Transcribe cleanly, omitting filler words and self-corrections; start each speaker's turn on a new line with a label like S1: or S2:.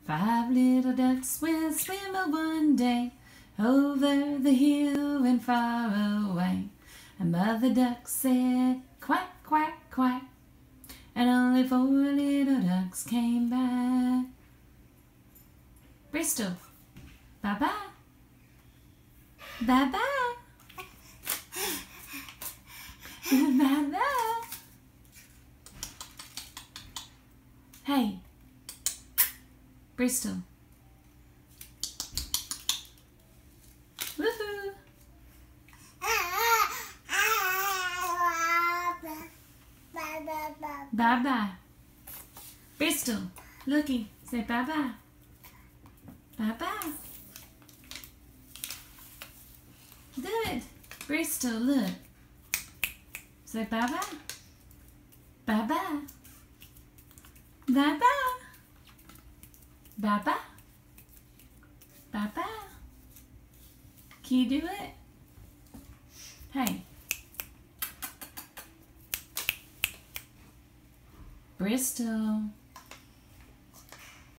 S1: 5 little ducks will swim one day over the hill and far away. And Mother Duck said, quack, quack, quack. And only 4 little ducks came back. Bristol, bye-bye. Bye-bye. Bye-bye. Hey, Bristol. Woohoo. Bye-bye. Bristol, looky, say bye-bye. Bye-bye. Good. Bristol, look. Say bye-bye. Bye-bye. Bye-bye. Bye-bye. Bye-bye. Can you do it? Hey. Bristol.